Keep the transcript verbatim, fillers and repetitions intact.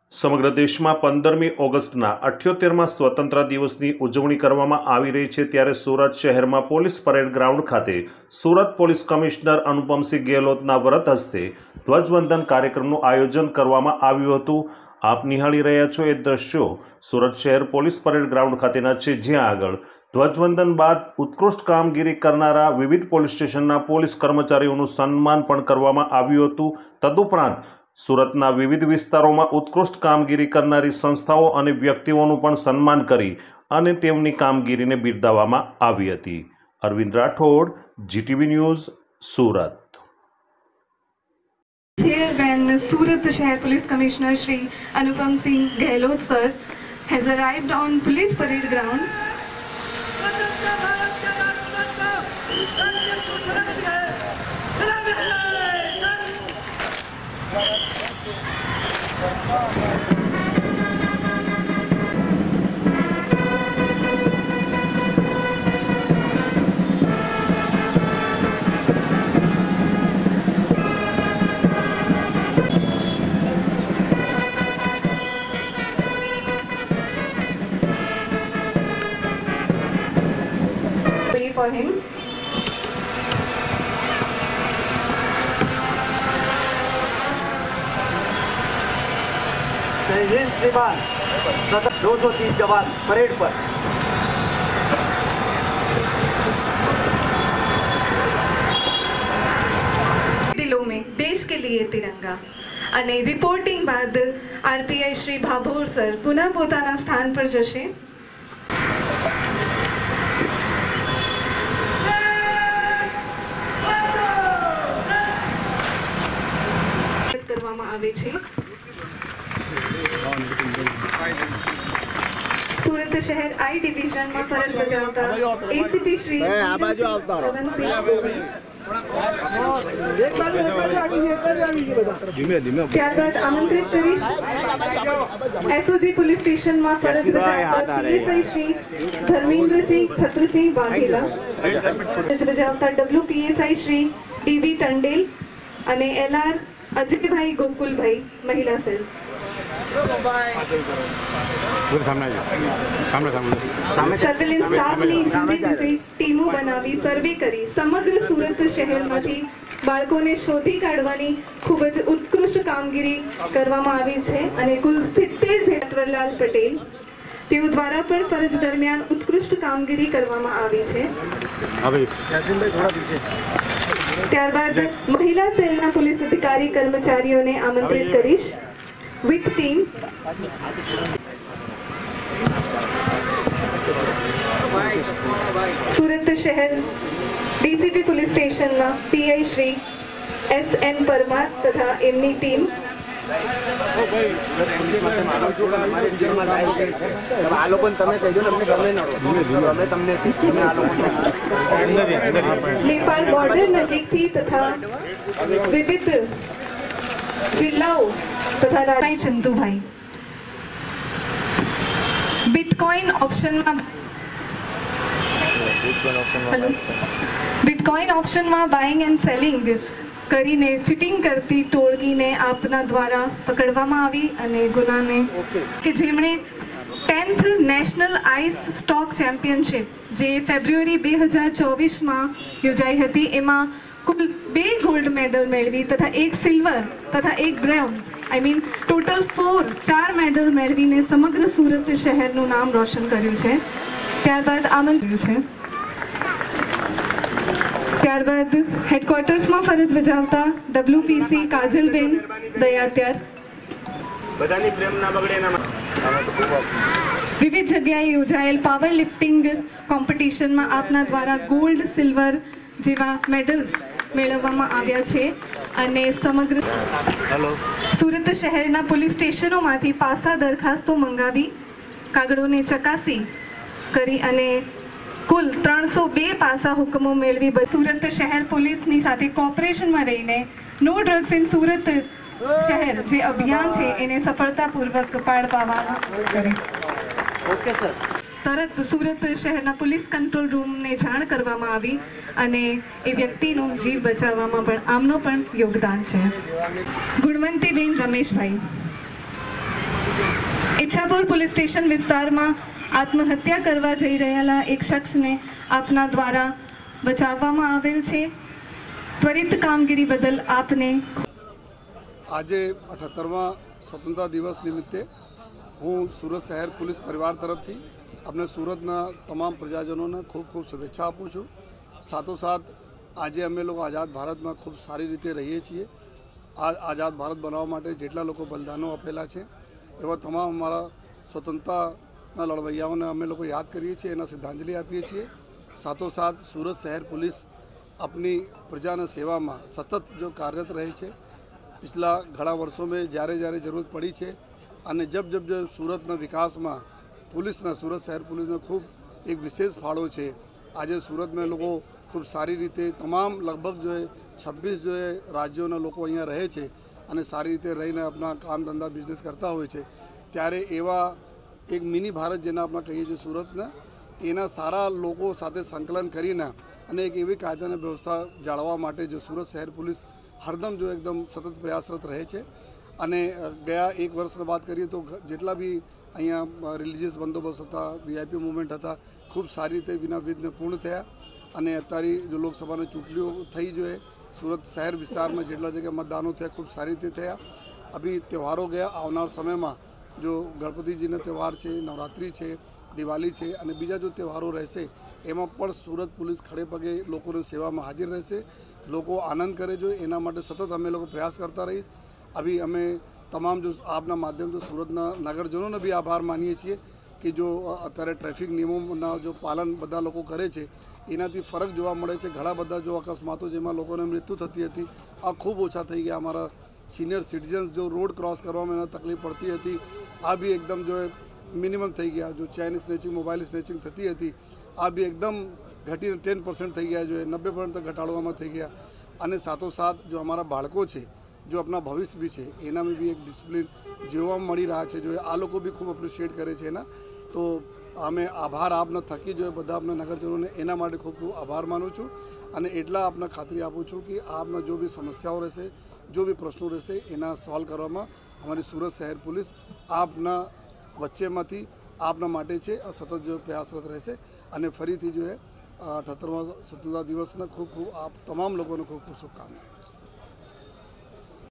સમગ્ર દેશમાં પંદરમી ઓગસ્ટના અઠ્યોતેરમાં સ્વતંત્રતા દિવસની ઉજવણી કરવામાં આવી રહી છે, ત્યારે સુરત શહેરમાં પોલીસ પરેડ ગ્રાઉન્ડ ખાતે સુરત પોલીસ કમિશનર અનુપમસિંહ ગેહલોતના વરદ હસ્તે ધ્વજવંદન કાર્યક્રમનું આયોજન કરવામાં આવ્યું હતું। આપ નિહાળી રહ્યા છો એ દ્રશ્યો સુરત શહેર પોલીસ પરેડ ગ્રાઉન્ડ ખાતેના છે, જ્યાં આગળ ધ્વજવંદન બાદ ઉત્કૃષ્ટ કામગીરી કરનારા વિવિધ પોલીસ સ્ટેશનના પોલીસ કર્મચારીઓનું સન્માન પણ કરવામાં આવ્યું હતું। તદુપરાંત સુરતના વિવિધ વિસ્તારોમાં ઉત્કૃષ્ટ કામગીરી કરનારી સંસ્થાઓ અને વ્યક્તિઓનું પણ સન્માન કરી અને તેમની કામગીરીને બિરદાવવામાં આવી હતી। Arvind Rathod, GTV news, Surat. Here when Surat Shahar Police Commissioner Shri Anupam Singh Gehlot sir has arrived on police parade ground, pray for him. दो सौ तीस जवान परेड पर। दिलों में देश के लिए तिरंगा અને રિપોર્ટિંગ બાદ આરપીઆઈ શ્રી ભાભોર સર પુનઃ પોતાના સ્થાન પર જશે। કરવામાં આવે છે। સુરત શહેર આઈ ડિવિઝનમાં ફરજ બજાવતા એસીપી શ્રી ત્યારબાદ આમંત્રિત કરીશ એસઓજી પોલીસ સ્ટેશનમાં ફરજ બજાવતા પીએસઆઈ શ્રી ધર્મેન્દ્રસિંહ છત્રસિંહ વાઘેલા, ફરજ બજાવતા W PSI Shri DV Tandel અને એલઆર અજયભાઈ ગોકુલભાઈ, મહિલા સેલ। સર્વેલન્સ સ્ટાફની જુદી જુદી ટીમો બનાવી સર્વે કરી સમગ્ર સુરત શહેરમાંથી બાળકોને શોધી કાઢવાની ખૂબ જ ઉત્કૃષ્ટ કામગીરી કરવામાં આવી છે અને કુલ સિત્તેર જેઠવરલાલ પટેલ તેઓ દ્વારા પણ ફરજ દરમિયાન ઉત્કૃષ્ટ કામગીરી કરવામાં આવી છે। ત્યારબાદ મહિલા સેલના પોલીસ અધિકારી કર્મચારીઓને આમંત્રિત કરીશ વિથ ટીમ। સુરત શહેર ડીસીપી પોલીસ સ્ટેશનના PI Shri S N Parmar તથા એમની ટીમ। નેપાળ બોર્ડર નજીકથી તથા વિવિધ જિલ્લાઓ તથા રાજ્ય ચંદુભાઈ બિટકોઇન ઓપ્શનમાં બિટકોઇન ઓપ્શનમાં બાઇંગ એન્ડ સેલિંગ કરીને ચીટિંગ કરતી ટોળકીને આપના દ્વારા પકડવામાં આવી અને ગુનાને કે જેમણે tenth national ice stock championship જે ફેબ્રુઆરી બે હજાર ચોવીસમાં યોજાઈ હતી, એમાં કુલ બે ગોલ્ડ મેડલ મેળવી તથા એક સિલ્વર તથા એક bronze I mean total four ચાર મેડલ મેળવીને સમગ્ર સુરત શહેરનું નામ રોશન કર્યું છે। ત્યારબાદ આમંત્રિત છે ત્યારબાદ હેડક્વાર્ટર્સમાં ફરજ બજાવતા ડબલ્યુપીસી કાજલબેન દયાત્યાર, વિવિધ જગ્યાએ યોજાયેલ પાવર લિફ્ટિંગ કોમ્પિટિશનમાં આપના દ્વારા ગોલ્ડ, સિલ્વર જેવા મેડલ્સ મેળવવામાં આવ્યા છે અને સમગ્ર સુરત શહેરના પોલીસ સ્ટેશનોમાંથી પાસા દરખાસ્તો મંગાવી કાગળોને ચકાસી કરી અને કુલ ત્રણસો બે પાસા હુકમો મેળવી સુરત શહેર પોલીસની સાથે કોઓપરેશનમાં રહીને નો ડ્રગ્સ ઇન સુરત શહેર જે અભિયાન છે એને સફળતાપૂર્વક પાર પાડવામાં કરે। Okay sir. તરત સુરત શહેરના પોલીસ કંટ્રોલ રૂમને જાણ કરવામાં આવી અને એ વ્યક્તિનું જીવ બચાવવામાં પણ આમનો પણ યોગદાન છે। ગુણવંતીબેન રમેશભાઈ। ઈચ્છાપુર પોલીસ સ્ટેશન વિસ્તારમાં આત્મહત્યા કરવા જઈ રહેલા એક શખ્સને આપના દ્વારા બચાવવામાં આવેલ છે. ત્વરિત કામગીરી બદલ આપને. આજે અઠ્ઠાત્તરમા સ્વતંત્રતા દિવસ નિમિત્તે હું સુરત શહેર પોલીસ પરિવાર તરફથી આપણે સુરતના તમામ પ્રજાજનોને ખૂબ ખૂબ શુભેચ્છા આપું છું. સાથોસાથ આજે અમે લોકો આઝાદ ભારતમાં ખૂબ સારી રીતે રહીએ છીએ. આ આઝાદ ભારત બનાવવા માટે જેટલા લોકો બલિદાનો આપેલા છે એવા તમામ અમારા સ્વતંત્રતાના લડવૈયાઓને અમે લોકો યાદ કરીએ છીએ, એના શ્રદ્ધાંજલિ આપીએ છીએ. સાથોસાથ સુરત શહેર પોલીસ अपनी प्रजाना सेवा में सतत जो कार्यरत रहे छे. पिछला घણા वर्षों में જ્યારે જ્યારે जरूरत पड़ी है અને जब जब जो सूरतना विकास में पुलिसना सूरत शहर पुलिसने खूब एक विशेष फाळो है. आज सूरत में लोग खूब सारी रीते तमाम लगभग जो है छब्बीस जो है राज्यों लोग अहीं रहे छे અને सारी रीते रहीने अपना काम धंधा बिजनेस करता होय छे. त्यारे एवा एक मिनी भारत जेना अपना कहीए छे सूरतना एना सारा लोगों साथे संकलन करीने અને એક એવી કાયદાની વ્યવસ્થા જાળવવા માટે જો સુરત શહેર પોલીસ હરદમ જો એકદમ સતત પ્રયાસરત રહે છે. અને ગયા એક વર્ષની વાત કરીએ તો જેટલા બી અહીંયા રિલિજિયસ બંદોબસ્ત હતા, વીઆઈપી મુવમેન્ટ હતા, ખૂબ સારી રીતે વિના વિઘ્ન પૂર્ણ થયા. અને અત્યારે જો લોકસભાની ચૂંટણીઓ થઈ જોઈએ સુરત શહેર વિસ્તારમાં જેટલા જગ્યાએ મતદાનો થયા ખૂબ સારી રીતે થયા. અભી તહેવારો ગયા, આવનાર સમયમાં જો ગણપતિજીનો તહેવાર છે, નવરાત્રિ છે, દિવાળી છે અને બીજા જો તહેવારો રહેશે એમાં પણ સુરત પોલીસ ખડે પગે લોકોની સેવામાં હાજર રહેશે. લોકો આનંદ કરે જો એના માટે સતત અમે લોકો પ્રયાસ કરતા રહીશ. અભી અમે તમામ જો આપના માધ્યમથી સુરતના નગરજનોને બી આભાર માનીએ છીએ કે જો અત્યારે ટ્રાફિક નિયમોના જો પાલન બધા લોકો કરે છે એનાથી ફરક જોવા મળે છે. ઘણા બધા જો અકસ્માતો જેમાં લોકોને મૃત્યુ થતી હતી આ ખૂબ ઓછા થઈ ગયા. અમારા સિનિયર સિટીઝન્સ જો રોડ ક્રોસ કરવામાં એને તકલીફ પડતી હતી આ બી એકદમ જો મિનિમમ થઈ ગયા. જો ચેન સ્નેચિંગ, મોબાઈલ સ્નેચિંગ થતી હતી આ બી એકદમ ઘટીને ટેન પર્સન્ટ થઈ ગયા, જોઈએ નબ્બે પર્સન્ટ ઘટાડવામાં થઈ ગયા. અને સાથોસાથ જો અમારા બાળકો છે જો આપણા ભવિષ્ય બી છે એનામાં બી એક ડિસિપ્લિન જોવા મળી રહ્યા છે. જો આ લોકો બી ખૂબ એપ્રિશિએટ કરે છે એના. તો અમે આભાર આપના થકી જોઈએ બધા આપના નગરજનોને એના માટે ખૂબ ખૂબ આભાર માનું છું. અને એટલા આપને ખાતરી આપું છું કે આપના જો બી સમસ્યાઓ રહેશે, જો બી પ્રશ્નો રહેશે એના સોલ્વ કરવામાં અમારી સુરત શહેર પોલીસ આપના વચ્ચેમાંથી આપના માટે છે સતત જો પ્રયાસરત રહેશે. અને ફરીથી જો હે અઠ્ઠાત્તરમા સ્વતંત્રતા દિવસના ખૂબ ખૂબ આપ તમામ લોકોને ખૂબ ખૂબ શુભકામનાएं.